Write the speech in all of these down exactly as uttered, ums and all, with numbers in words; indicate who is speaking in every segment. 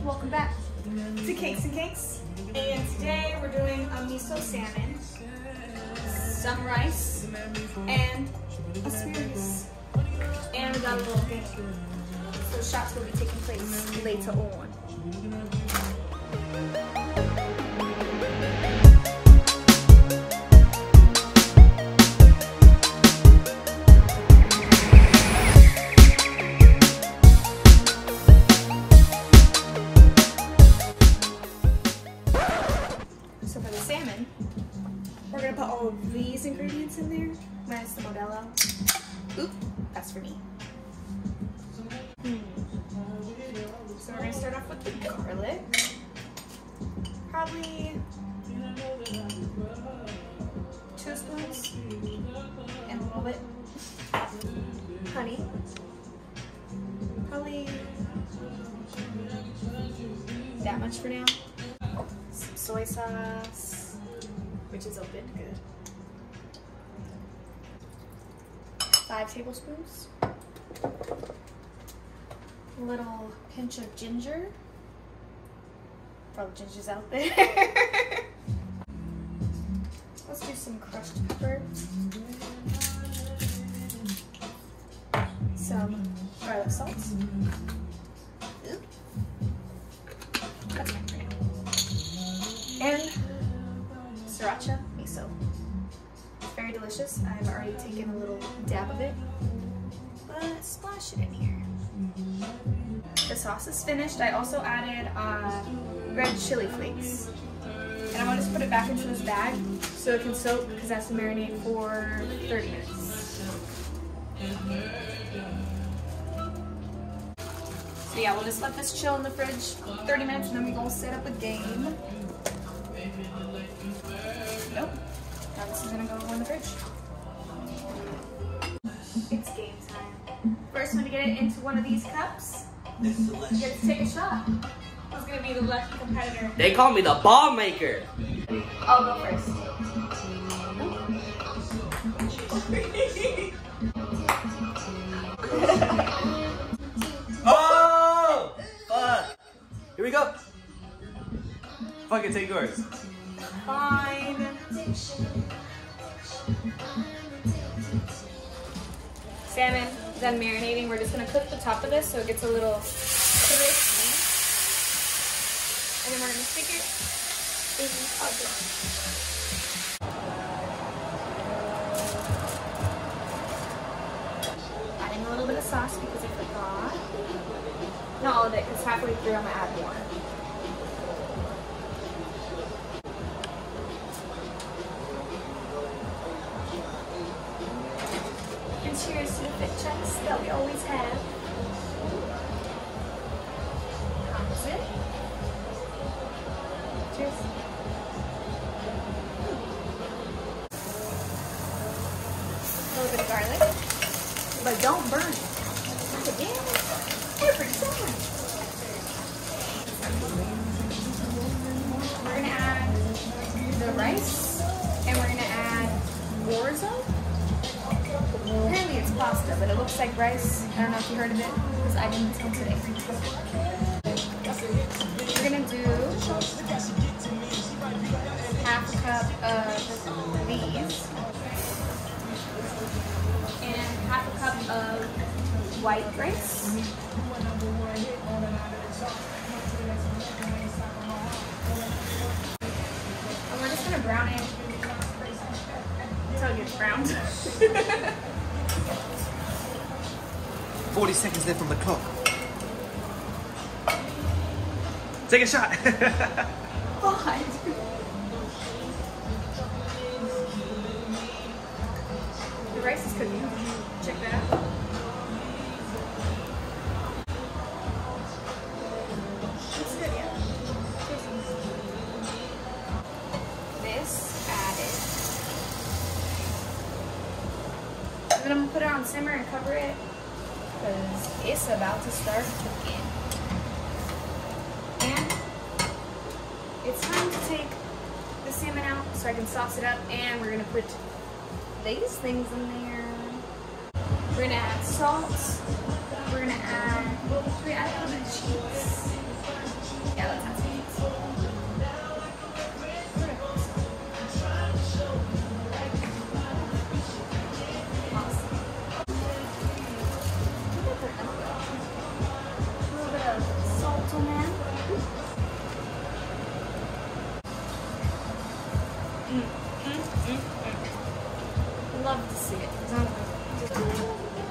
Speaker 1: Welcome back to Cakez and Cankz. And today we're doing a miso salmon, some rice, and asparagus. And we got a little game. So shots will be taking place later on. So for the salmon, we're gonna put all of these ingredients in there, minus the Modelo. Oop, that's for me. Hmm. So we're gonna start off with the garlic. Probably two spoons and a little bit. Honey. Probably that much for now. Some soy sauce, which is open, good. Five tablespoons. A little pinch of ginger. Probably ginger's out there. Let's do some crushed pepper. Some garlic salt. Oop. That's fine for now. And sriracha miso. It's very delicious. I've already taken a little dab of it, but splash it in here. The sauce is finished. I also added uh, red chili flakes. And I'm gonna just put it back into this bag so it can soak, because that's to marinate for thirty minutes. So yeah, we'll just let this chill in the fridge thirty minutes and then we gonna set up a game. Nope. Now this is gonna go in the fridge. It's game time. First one to get it into one of these cups gets to take a shot. Who's gonna be the lucky competitor?
Speaker 2: They call me the ball maker.
Speaker 1: I'll go first.
Speaker 2: Oh! Fuck! Here we go. Fucking take yours.
Speaker 1: Fine. Salmon done marinating. We're just gonna cook the top of this so it gets a little crispy. And then we're gonna stick it in the oven. Adding a little bit of sauce because I forgot. Not all of it, because halfway through I'm gonna add more. And cheers to the fit checks that we always have. That's it. Cheers. A little bit of garlic, but don't burn it. Again, we're pretty similar. We're gonna add the rice, and we're gonna add orzo. Apparently it's pasta, but it looks like rice. I don't know if you heard of it, because I didn't until today. We're gonna do half a cup of these and half a cup of white rice. And we're just gonna brown it until it gets browned.
Speaker 2: forty seconds there from the clock. Take a shot.
Speaker 1: Five. The rice is cooking. Check that out. Looks good, yeah. This added. And then I'm gonna put it on simmer and cover it, because it's about to start cooking. And it's time to take the salmon out so I can sauce it up, and we're gonna put these things in there. We're gonna add salt. We're gonna add, we add a little bit of cheese. love to see it. It's not just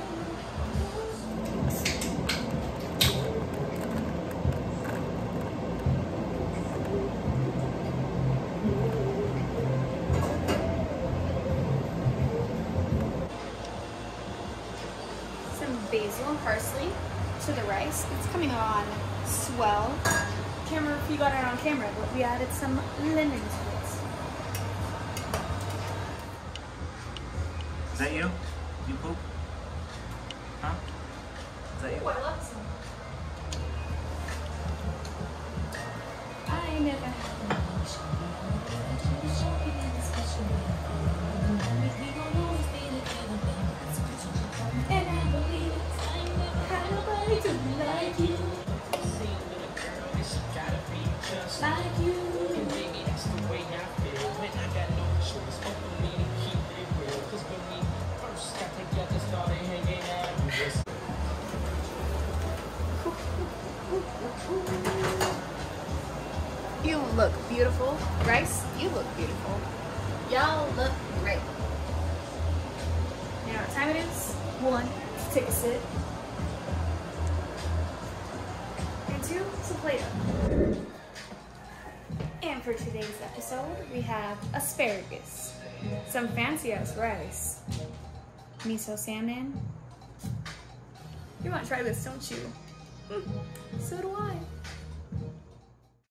Speaker 1: basil and parsley to the rice. It's coming on swell. Can't remember if you got it on camera, but we added some lemon to it.
Speaker 2: Is that you? You poop? Huh? Is that you?
Speaker 1: Oh, I love some. I never had much. And I believe how nobody could be like you. Like you. And baby, that's the way I feel. When I got no choice, but for me to keep it real. Cause when we first got together, started hanging out, we just... You look beautiful. Rice, you look beautiful. Y'all look great. You know what time it is? One, to take a sip. And two, to plate up. And for today's episode, we have asparagus, some fancy ass rice, miso salmon. You want to try this, don't you? Mm, so do I.